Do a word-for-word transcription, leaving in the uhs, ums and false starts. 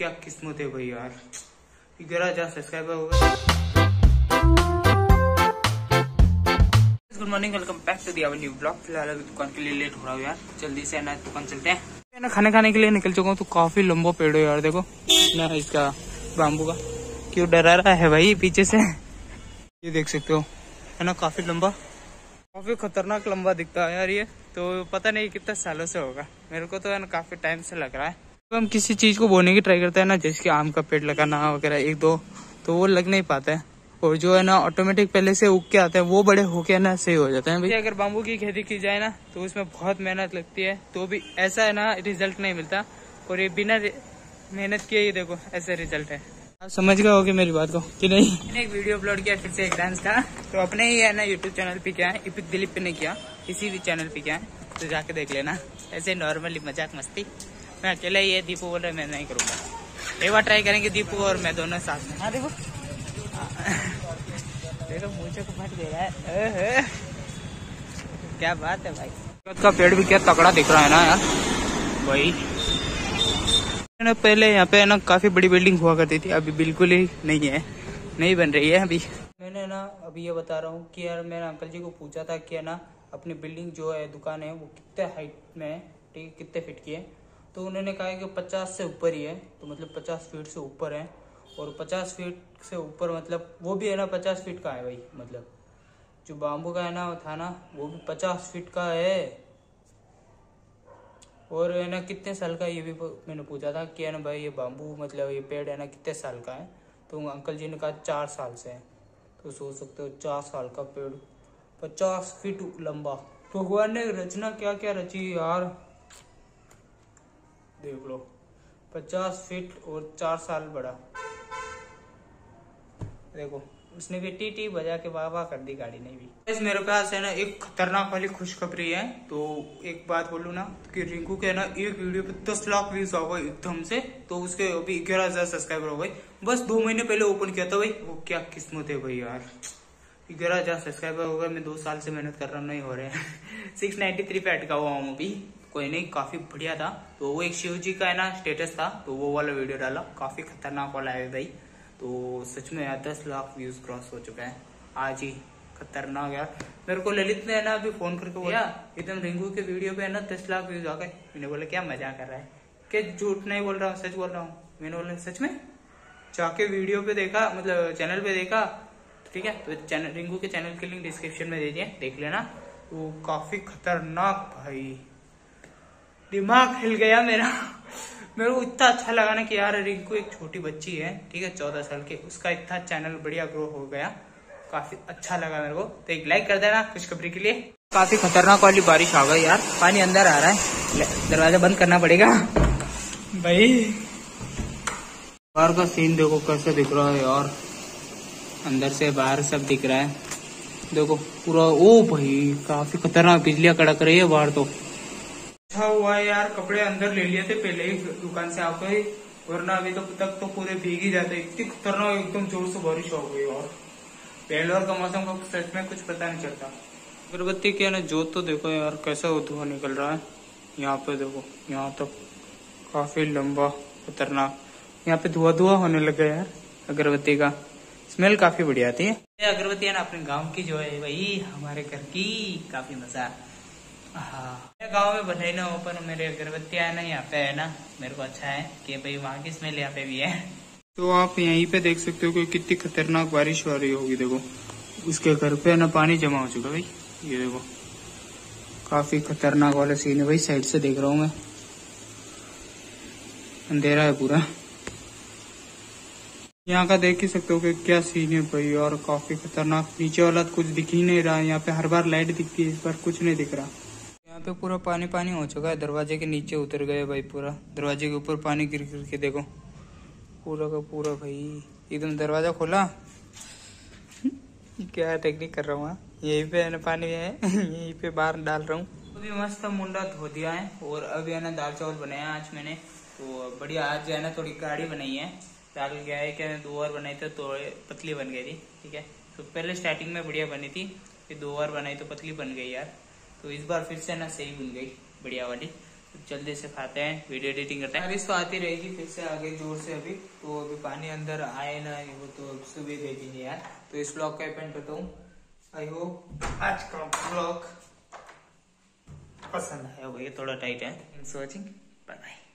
क्या किस्मत है भाई यार, ग्यारह हजार सब्सक्राइबर हो गए। Good morning, welcome back to the new blog. फिलहाल अभी दुकान के लिए लेट हो रहा हूँ यार, जल्दी से ना दुकान चलते हैं। मैं ना खाने खाने के लिए निकल चुका हूँ। तो काफी लंबा पेड़ है यार, देखो ना इसका बाम्बू का, क्यों डरा रहा है भाई पीछे से, ये देख सकते हो है ना, काफी लंबा, काफी खतरनाक लंबा दिखता है यार ये। तो पता नहीं कितना सालों से होगा, मेरे को तो है ना काफी टाइम से लग रहा है। तो हम किसी चीज को बोने की ट्राई करते हैं ना, जैसे कि आम का पेड़ लगाना वगैरह एक दो, तो वो लग नहीं पाता है। और जो है ना ऑटोमेटिक पहले से उग के आते हैं, वो बड़े होके ना सही हो जाते हैं भाई। अगर बाम्बू की खेती की जाए ना तो उसमें बहुत मेहनत लगती है, तो भी ऐसा है ना रिजल्ट नहीं मिलता। और ये बिना मेहनत किए ही देखो ऐसे रिजल्ट है। आप समझ गए होगे मेरी बात को कि नहीं। मैंने एक वीडियो अपलोड किया फिर से एक डांस का, तो अपने ही है ना यूट्यूब चैनल पे किया है, इपिक दिलीप पे नहीं किया, इसी भी चैनल पे किया है, तो जाके देख लेना। ऐसे नॉर्मली मजाक मस्ती, मैं अकेला ही है, दीपू बोल रहा है मैं नहीं करूँगा। एक बार ट्राई करेंगे दीपू और मैं दोनों साथ में। हाँ देखो देखो मुझे को फट गया है, क्या बात है भाई। का पेड़ भी क्या तगड़ा दिख रहा है ना यार भाई। ना पहले यहाँ पे ना काफी बड़ी बिल्डिंग हुआ करती थी, अभी बिल्कुल ही नहीं है, नहीं बन रही है अभी। मैंने ना अभी ये बता रहा हूँ कि यार मैंने अंकल जी को पूछा था कि ना अपनी बिल्डिंग जो है दुकान है वो कितने हाइट में है, ठीक है, कितने फीट की है। तो उन्होंने कहा कि पचास से ऊपर ही है, तो मतलब पचास फीट से ऊपर है। और पचास फीट से ऊपर मतलब वो भी है ना पचास फीट का है भाई, मतलब जो बाम्बू का है ना था ना वो भी पचास फीट का है। और है ना कितने साल का, ये भी मैंने पूछा था कि है ना भाई ये बाम्बू मतलब ये पेड़ है ना कितने साल का है। तो अंकल जी ने कहा चार साल से है। तो सोच सकते हो चार साल का पेड़ पचास फीट लंबा, भगवान ने रचना क्या क्या रची यार, देख लो पचास फीट और चार साल बड़ा। देखो उसने भी टी टी बजा के वाह वाह कर दी गाड़ी ने भी। मेरे पास है ना एक खतरनाक वाली खुशखबरी है। तो एक बात बोलूं ना कि रिंकू के ना एक वीडियो पे दस लाख व्यूज हो गए एकदम से, तो उसके अभी ग्यारह हजार सब्सक्राइबर हो गए। बस दो महीने पहले ओपन किया था भाई, वो क्या किस्मत है भाई यार, ग्यारह हजार सब्सक्राइबर हो गए। मैं दो साल से मेहनत कर रहा हूँ, नहीं हो रहे हैं। सिक्स नाइन्टी थ्री पे अटका हुआ हूँ अभी, कोई नहीं, काफी बढ़िया था। तो वो एक शिव जी का है ना स्टेटस था, तो वो वाला वीडियो डाला, काफी खतरनाक वाला है भाई। तो सच में यार दस लाख व्यूज क्रॉस हो चुका है आज ही, खतरनाक यार। मेरे को ललित ने है ना अभी फोन करके बोला एकदम रिंकू के वीडियो पे है ना दस लाख व्यूज आ गए। मैंने बोला क्या मजाक कर रहा है, क्या झूठ नहीं बोल रहा हूँ, सच बोल रहा हूँ। मैंने बोला सच में, जाके वीडियो पे देखा, मतलब चैनल पे देखा, ठीक है। तो चैनल रिंकू के चैनल की लिंक डिस्क्रिप्शन में दे दिए, देख लेना। तो काफी खतरनाक भाई, दिमाग हिल गया मेरा। मेरे को इतना अच्छा लगा ना कि यार रिंकू एक छोटी बच्ची है, ठीक है, चौदह साल की, उसका इतना चैनल बढ़िया ग्रो हो गया, काफी अच्छा लगा मेरे को। तो एक लाइक कर देना खुशखबरी के लिए। काफी खतरनाक वाली बारिश आ गई यार, पानी अंदर आ रहा है, दरवाजा बंद करना पड़ेगा भाई। बाहर का सीन देखो कैसे दिख रहा है यार, अंदर से बाहर सब दिख रहा है, देखो पूरा। ओ भाई काफी खतरनाक बिजलियां कड़क रही है बाहर। तो अच्छा हुआ है यार कपड़े अंदर ले लिए थे पहले ही दुकान से आकर, वरना अभी तो तक तो पूरे भीग ही जाते। इतनी खतरनाक एकदम जोर से बारिश हो गई यार, बेंगलोर का मौसम का सच में कुछ पता नहीं चलता। अगरबत्ती की है ना जोत तो देखो यार कैसा धुआं निकल रहा है, यहाँ पे देखो, यहाँ तक काफी लंबा खतरनाक, यहाँ पे धुआं धुआं होने लगा यार। अगरबत्ती का स्मेल काफी बढ़िया आती है। ये अगरबत्ती है ना अपने गांव की जो है भाई, हमारे घर की, काफी मजा। हाँ गाँव में भले ना हो पर मेरे अगरबत्तियां है ना यहाँ पे है ना, मेरे को अच्छा है कि भाई वहाँ की स्मेल यहाँ पे भी है। तो आप यहीं पे देख सकते हो कि कितनी खतरनाक बारिश हो रही होगी। देखो उसके घर पे है ना पानी जमा हो चुका भाई, ये देखो काफी खतरनाक वाला सीन है भाई। साइड से देख रहा हूँ मैं, अंधेरा है पूरा, यहाँ का देख ही सकते हो कि क्या सीन है भाई यार, काफी खतरनाक। नीचे वाला कुछ दिख ही नहीं रहा है, यहाँ पे हर बार लाइट दिखती है, इस बार कुछ नहीं दिख रहा। यहाँ पे पूरा पानी पानी हो चुका है, दरवाजे के नीचे उतर गए भाई पूरा, दरवाजे के ऊपर पानी गिर गिर के देखो पूरा का पूरा भाई, एकदम दरवाजा खोला। क्या टेक्निक कर रहा हूँ, यहीं पे है ना पानी है, यहीं पे बाहर डाल रहा हूँ। अभी मस्त मुंडा धो दिया है, और अभी है ना दाल चावल बनाया आज मैंने, तो बढ़िया। आज जो है ना थोड़ी गाढ़ी बनाई है, दाल क्या है कि दो बार बनाई थी तो पतली बन गई थी, ठीक है। तो पहले स्टार्टिंग में बढ़िया बनी थी, फिर दो बार बनाई तो पतली बन गई यार। तो इस बार फिर से ना सही बन गई बढ़िया वाली। जल्दी से खाते हैं, वीडियो एडिटिंग करते हैं। बारिश तो आती रहेगी फिर से आगे जोर से अभी, तो अभी पानी अंदर आए ना वो तो सुबह भेजेंगे यार। तो इस ब्लॉग का एंड करता हूँ। आई होप आज का ब्लॉग पसंद आया होगा, ये थोड़ा टाइट है। Thanks for watching, bye bye.